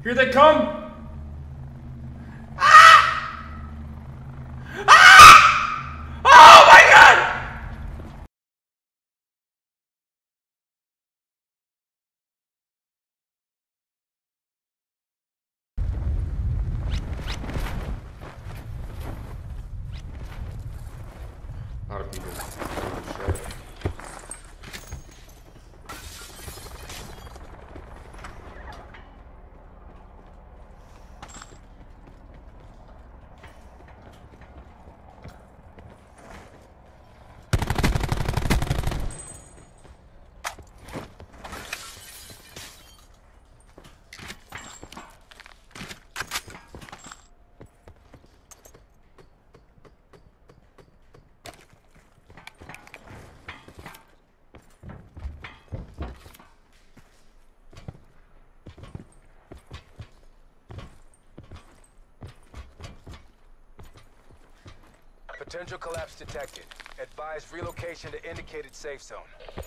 Here they come! A lot of people. Oh, shit. Potential collapse detected. Advise relocation to indicated safe zone.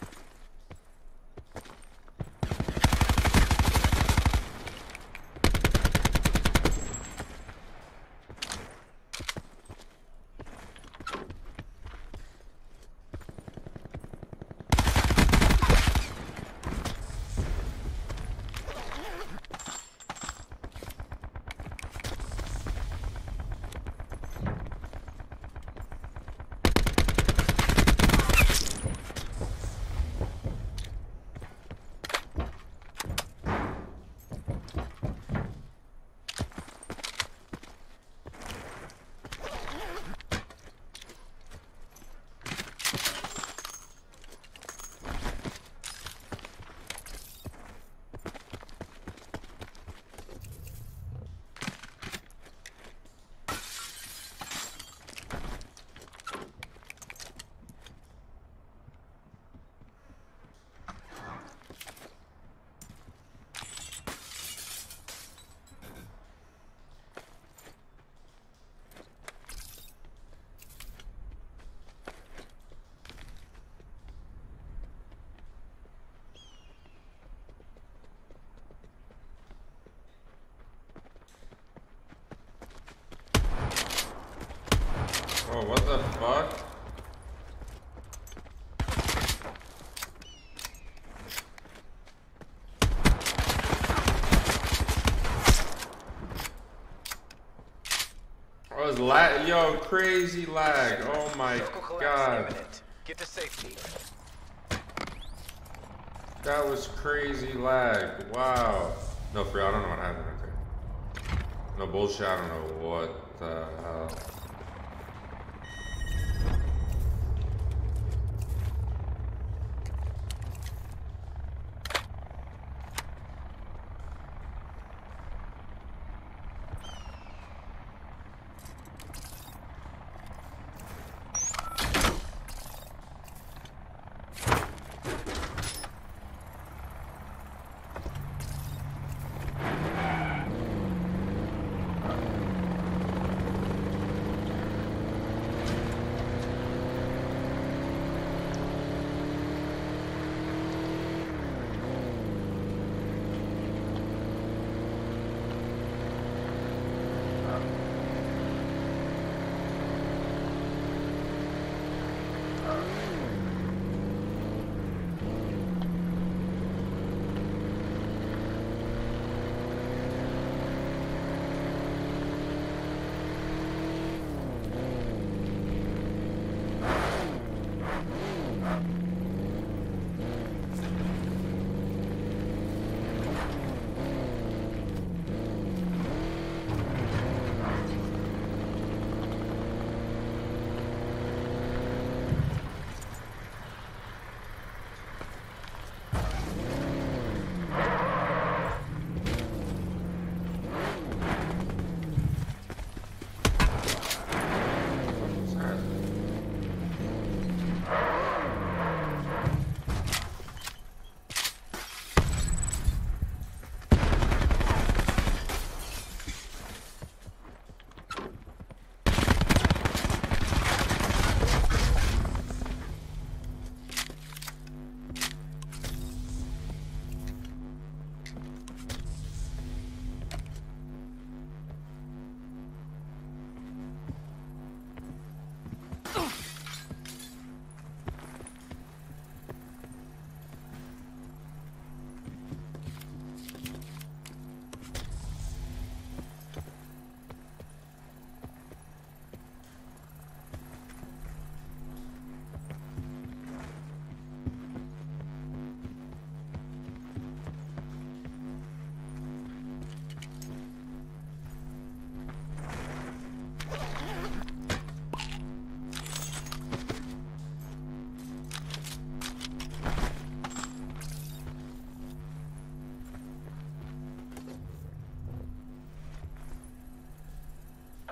Oh, what the fuck? Oh, it's lag. Yo, crazy lag. Oh my god. Get to safety. That was crazy lag. Wow. No, for real, I don't know what happened right there. No bullshit, I don't know what the hell.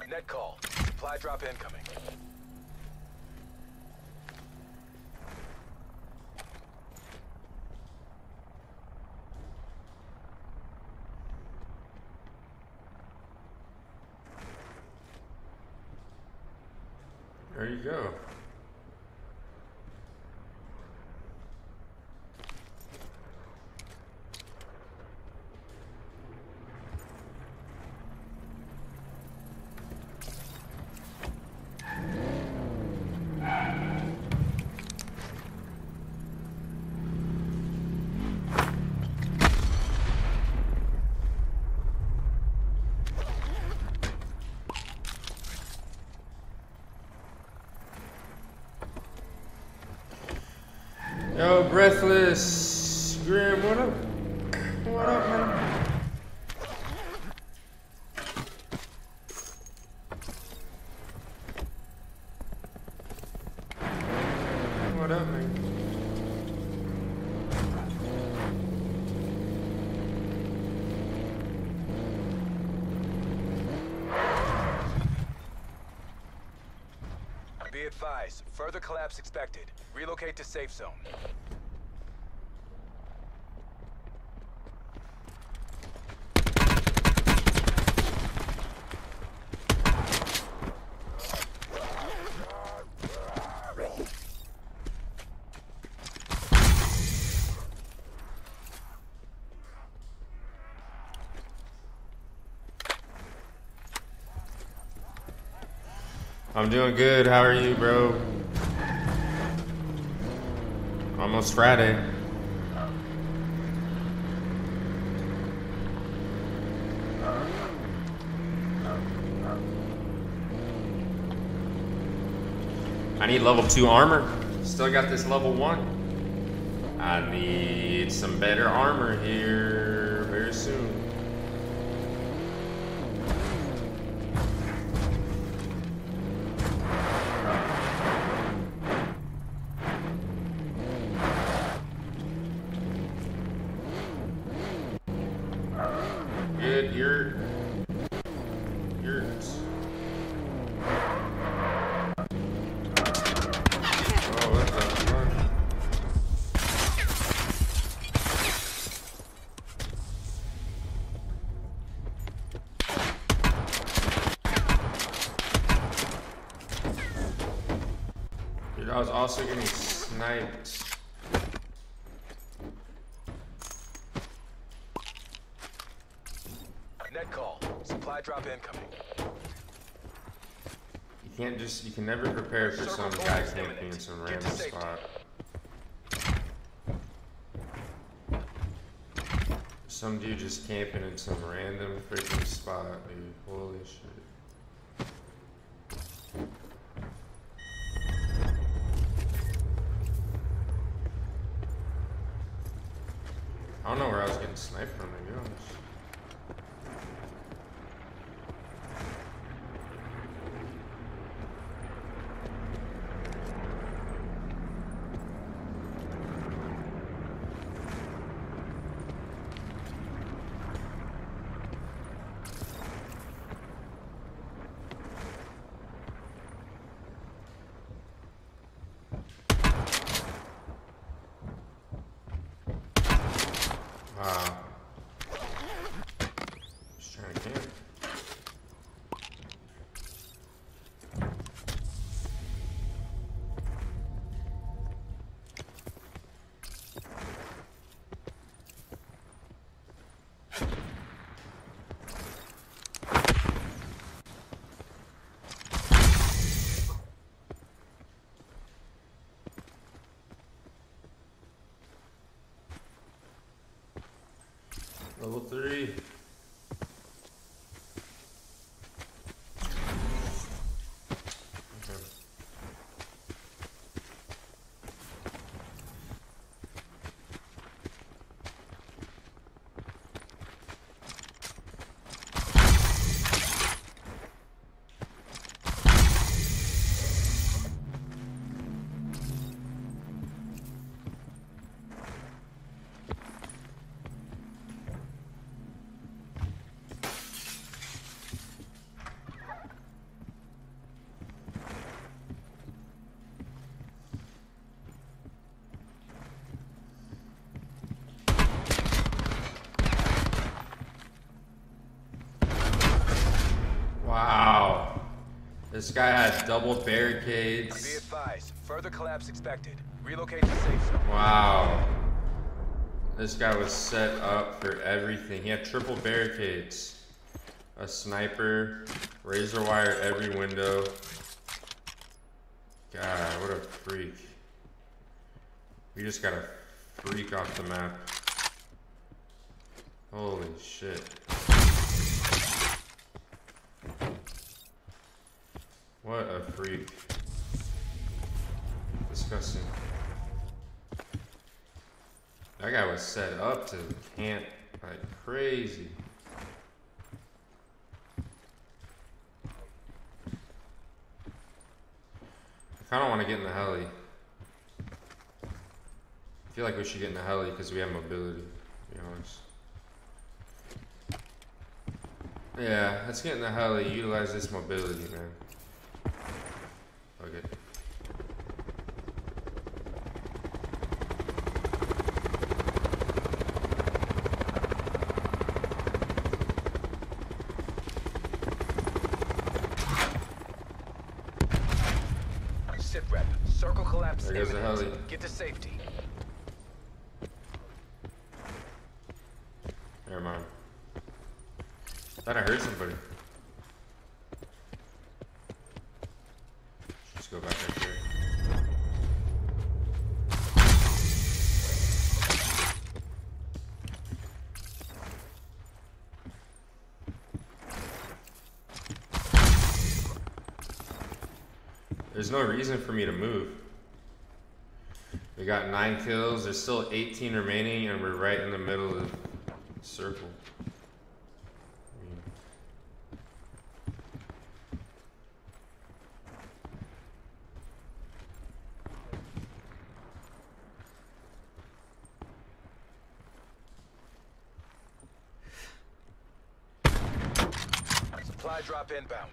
Net call. Supply drop incoming. There you go. Yo, Breathless Grim, what up? What up, man? What up, man? Be advised, further collapse expected. Relocate to safe zone. I'm doing good. How are you, bro? Almost Friday. I need level 2 armor. Still got this level 1. I need some better armor here very soon. Good, you're oh, what the fuck? Dude, I was also getting sniped. Net call. Supply drop incoming. You can never prepare for some guy camping in some random spot. Some dude just camping in some random freaking spot, dude. Holy shit. I don't know where I was getting sniped from, to be honest. Wow. Just trying to camp. Level 3. Okay. This guy had double Be barricades. advised, further collapse expected. Relocate to safe zone. Wow. This guy was set up for everything. He had triple barricades. A sniper, razor wire every window. God, what a freak. We just got a freak off the map. Holy shit. What a freak. Disgusting. That guy was set up to camp like crazy. I kind of want to get in the heli. I feel like we should get in the heli because we have mobility, to be honest. Yeah, let's get in the heli, utilize this mobility, man. Okay. Sit rep. Circle collapse There goes the imminent. heli. Get to safety. Never mind. Thought I heard somebody. Let's go back right there. There's no reason for me to move. We got 9 kills. There's still 18 remaining, and we're right in the middle of the circle. Supply drop inbound.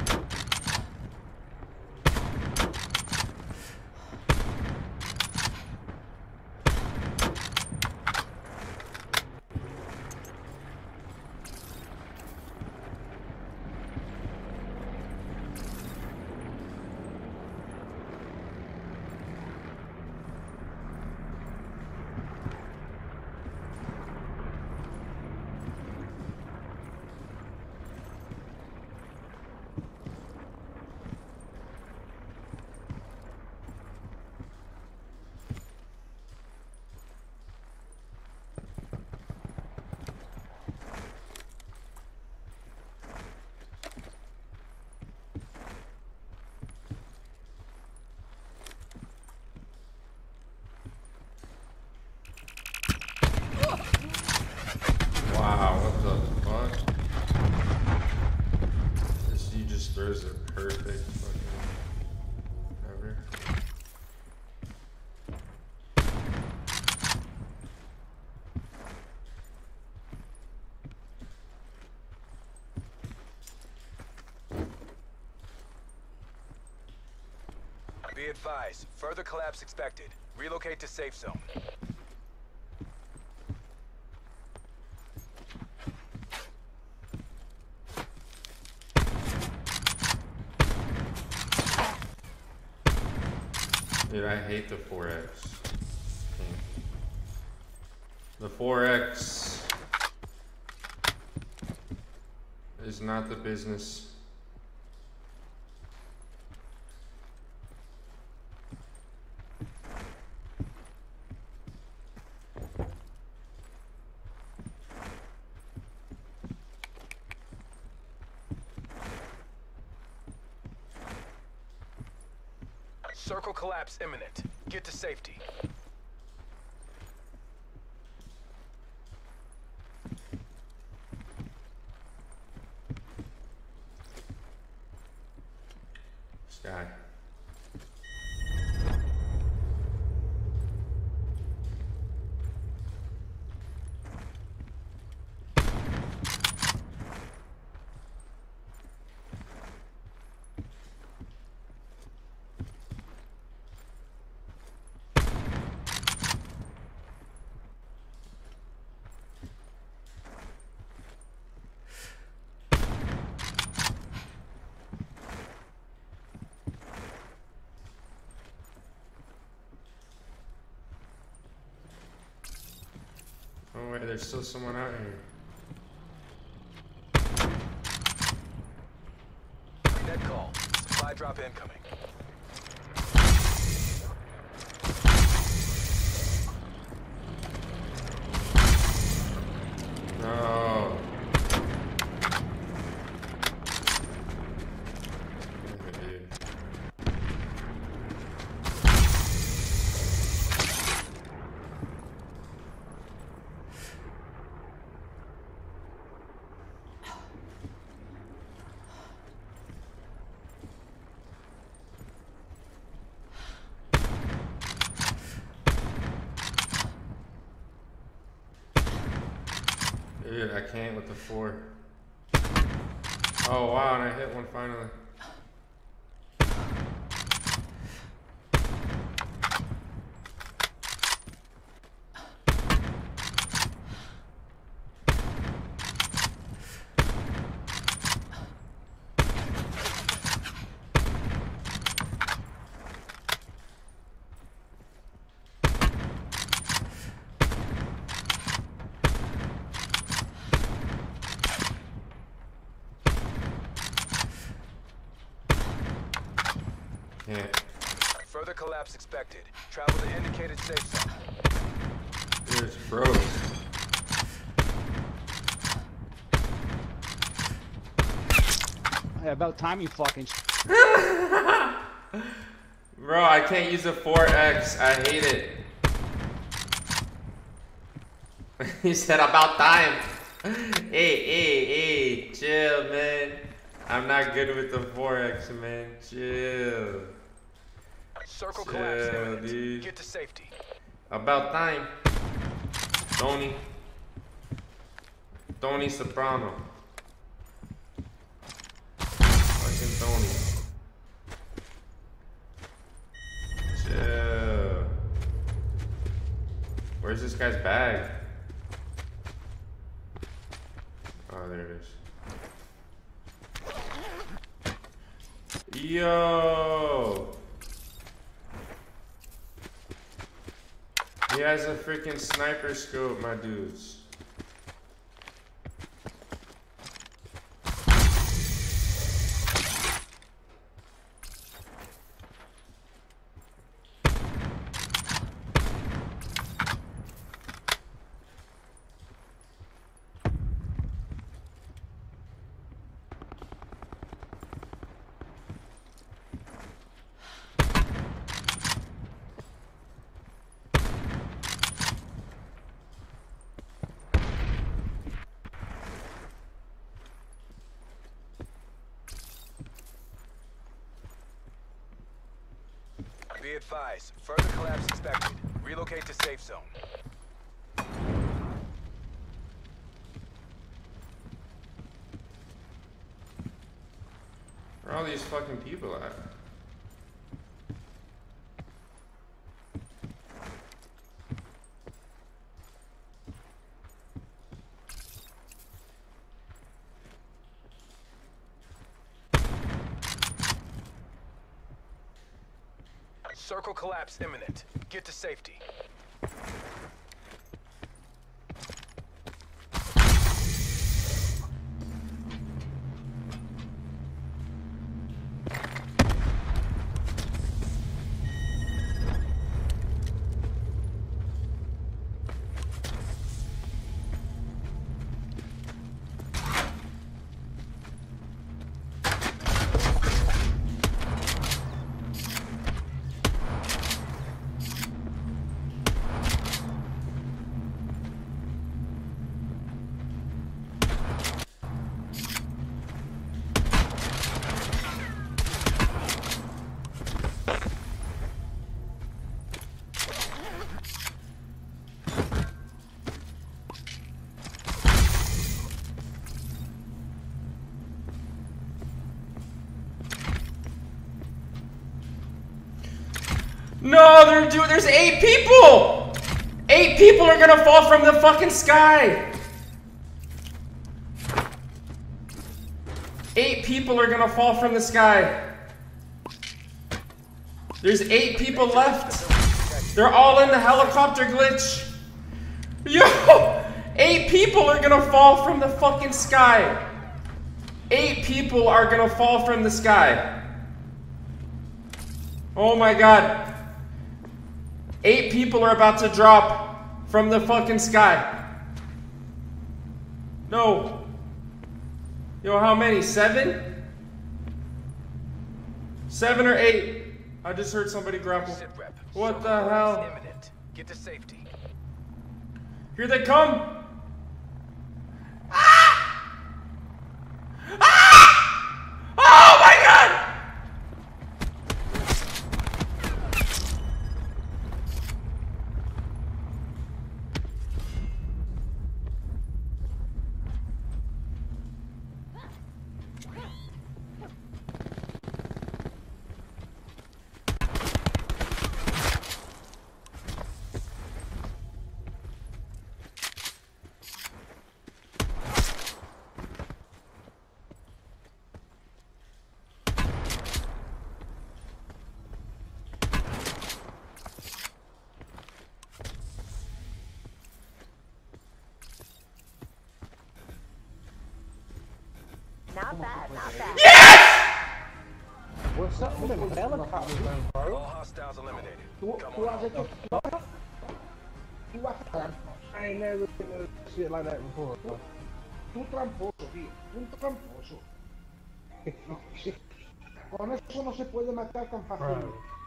Wow, what the fuck? This dude just throws a perfect fucking cover. Be advised, further collapse expected. Relocate to safe zone. Dude, I hate the 4X. The 4X is not the business. Circle collapse imminent. Get to safety. Sky. there's still someone out here. Net call. Supply drop incoming. No. Dude, I can't with the 4. Oh wow, and I hit one finally. Yeah. Further collapse expected. Travel to indicated safe zone. It's froze. Hey, about time you fucking Bro, I can't use the 4X. I hate it. He said about time. Hey, chill, man. I'm not good with the 4X, man. Chill. Circle collapse imminent. Dude. Get to safety. About time. Tony Soprano. Fucking Tony. Chill. Where's this guy's bag? Oh, there it is. Yo! He has a freaking sniper scope, my dudes. Be advised. Further collapse expected. Relocate to safe zone. Where are all these fucking people at? Circle collapse imminent. Get to safety. No, there's 8 people! 8 people are gonna fall from the fucking sky! 8 people are gonna fall from the sky. There's 8 people left. They're all in the helicopter glitch. Yo! 8 8 people are gonna fall from the fucking sky. 8 people are gonna fall from the sky. Oh my god. 8 people are about to drop from the fucking sky. No. Yo, how many? 7? 7 or 8? I just heard somebody grapple. What the hell? Imminent. Get to safety. Here they come. Ah! Ah! Oh my god! Not bad, not bad. Yes! What's up with them helicopters, bro? All hostiles eliminated. Come Who on. has it? Who has it? I ain't never seen shit like that before, bro. Tú tramposo, tío. Un tramposo. No. Con eso no se puede matar tan fácil.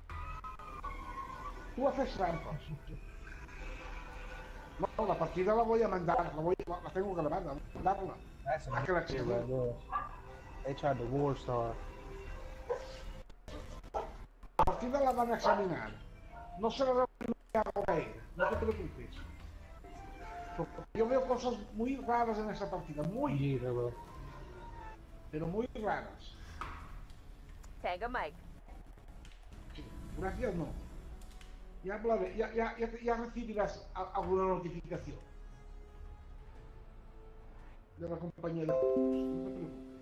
Tú haces trampas. No, la partida la voy a mandar. La tengo grabada. Mandarla. That's a que la shit cheque. right there. They tried to war star. La partida la van a examinar. No se la voy a hago a él. No te preocupes. Porque yo veo cosas muy raras en esa partida. Muy. Yeah, bro. Pero muy raras. Tango Mike. Gracias, no. Ya hablaré, ya recibirás alguna notificación de la compañía de... No te preocupes.